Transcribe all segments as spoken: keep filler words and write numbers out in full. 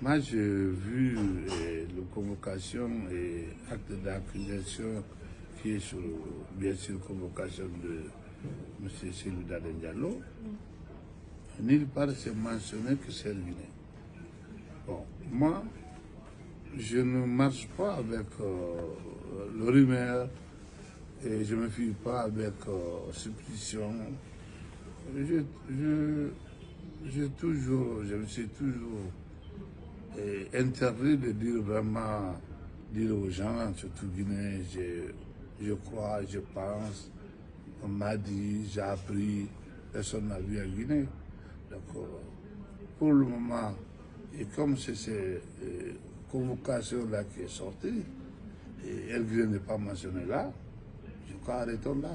Moi, j'ai vu euh, la convocation et acte d'accusation qui est sur, bien sûr, convocation de M. Cellou Dalein Diallo. Nulle part, c'est mentionné que c'est le Guinée. Bon, moi, je ne marche pas avec euh, le rumeur et je ne me fie pas avec euh, supposition. Je, je, je, toujours, je me suis toujours eh, interdit de dire vraiment, dire aux gens, surtout Guinée, je, je crois, je pense, on m'a dit, j'ai appris, personne n'a vu en Guinée. Donc, euh, pour le moment, et comme c'est cette euh, convocation-là qui est sortie, et elle n'est pas mentionnée là, je crois arrêtons là.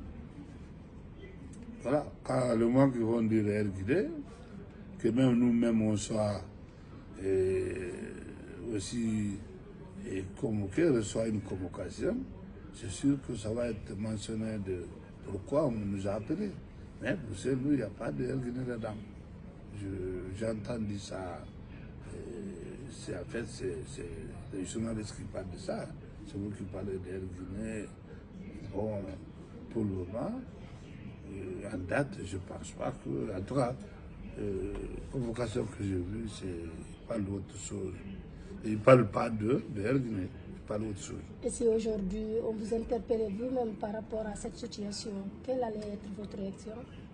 Voilà, quand le moment qu'ils vont dire elle Guinée, que même nous-mêmes on soit et aussi et convoqué, reçoit une convocation, c'est sûr que ça va être mentionné de pourquoi on nous a appelés. Mais pour celui, il n'y a pas de L Guinée dedans. J'ai entendu ça, c'est en fait, c'est les journalistes qui parlent de ça, c'est vous qui parlez de L Guinée. Bon, pour le moment, en date, je ne pense pas que, en tout cas, euh, convocation que j'ai vue, c'est pas l'autre chose. Il ne parle pas de, de L Guinée, il parle d'autre chose. Et si aujourd'hui on vous interpelle vous-même par rapport à cette situation, quelle allait être votre réaction?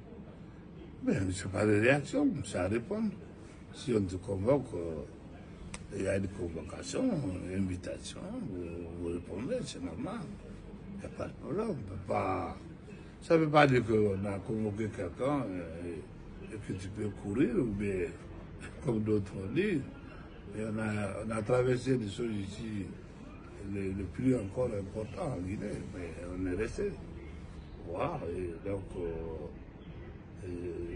Ben, ce n'est pas de réaction, c'est à répondre. Si on te convoque, euh, il y a une convocation, une invitation, vous, vous répondez, c'est normal. Il n'y a pas de problème. On peut pas... Ça ne veut pas dire qu'on a convoqué quelqu'un et, et que tu peux courir, ou bien, comme d'autres ont dit. Et on, a, on a traversé des choses ici, le, le plus encore important en Guinée, mais on est resté. Voilà, et donc, euh, et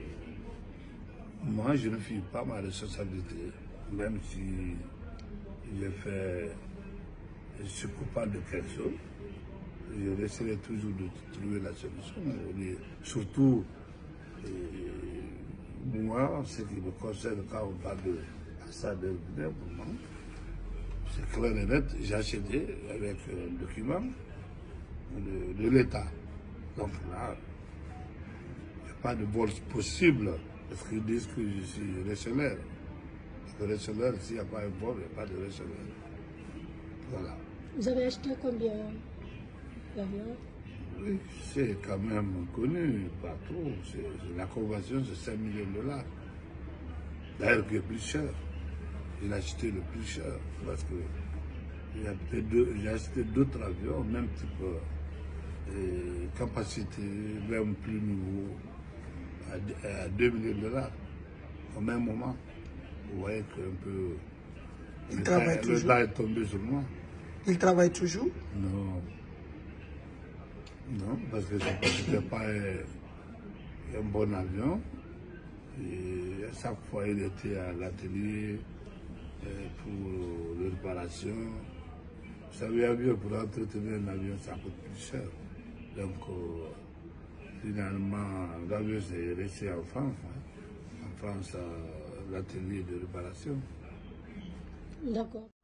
moi, je ne fuis pas ma responsabilité, même si j'ai fait, je suis coupable de quelque chose. Je resterai toujours de trouver la solution. Et surtout, et moi, ce qui me concerne quand on parle de ça de Guinée, c'est clair et net, j'ai acheté avec un document de, de l'État. Donc là, il n'y a pas de vol possible, parce qu'ils disent que je suis recelaire. Le recelaire, s'il n'y a pas un vol, il n'y a pas de recelaire. Voilà. Vous avez acheté combien d'avions? Oui, c'est quand même connu partout. La convention, c'est cinq millions de dollars. D'ailleurs, qui est plus cher. Il a acheté le plus cher parce que j'ai acheté d'autres avions, même type euh, capacité, même plus nouveau, à, à deux millions de dollars au même moment. Vous voyez qu'un peu il le, travaille temps, toujours. le temps est tombé sur moi. Il travaille toujours? Non. Non, parce que ce n'était pas un, un bon avion. Et à chaque fois, il était à l'atelier pour la réparation. Vous savez, avion, pour entretenir un avion, ça coûte plus cher. Donc, euh, finalement, l'avion s'est resté en France. Hein. En France, à l'atelier de réparation. D'accord.